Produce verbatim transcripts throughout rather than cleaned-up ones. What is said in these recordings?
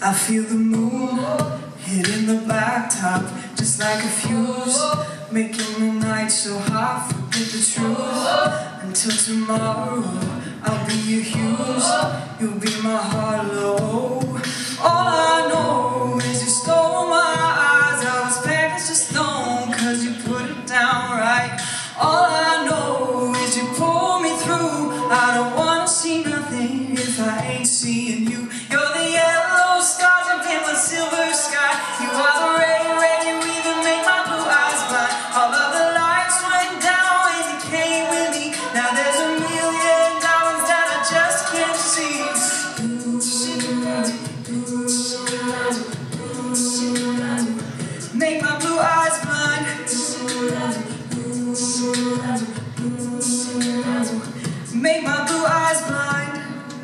I feel the moon hitting the blacktop just like a fuse, making the night so hot. Forget the truth until tomorrow. I'll be your Hughes, you'll be my Harlow. All I know is you stole my eyes. I was packaged to stone cause you put it down right. All I know is you pull me through. I don't wanna see nothing if I ain't seeing you. You're the yellow stars up in the silver sky. You are the ray, ray, you even make my blue eyes blind. All of the lights went down when you came with me. Now there's a million diamonds that I just can't see. Make my blue eyes blind. Make my blue eyes blind.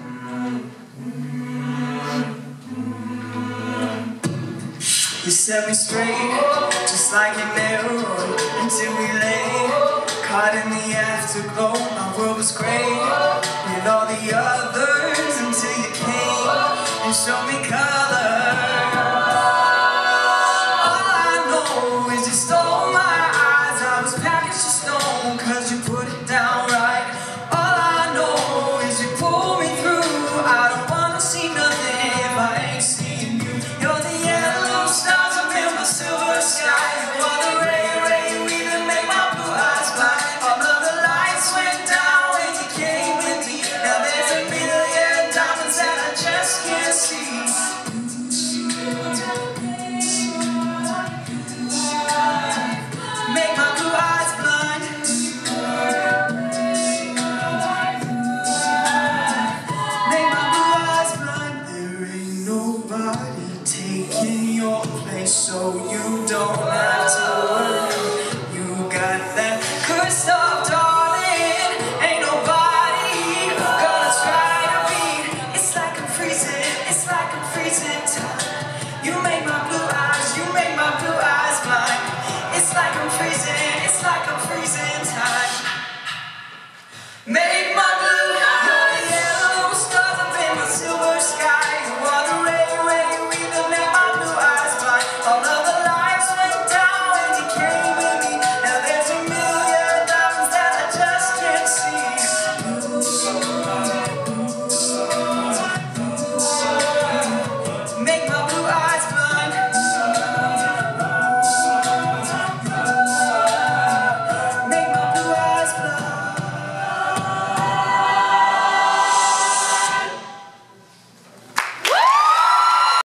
You set me straight, just like an arrow, until we lay caught in the afterglow. My world was great with all the others until you came and showed me color. All I know is you stole my eyes. I was packaged to stone cause you put it down right. All I know is you pull me through. I don't wanna see nothing if I ain't seeing you. You're the yellow stars up in my silver sky. You are the ray, ray, you even make my blue eyes blind. All of the lights went down when you came with me. Now there's a million diamonds that I just can't see. Make my blue eyes blind. Make my blue eyes blind. There ain't nobody taking your place, so you don't have to worry. You got that crystal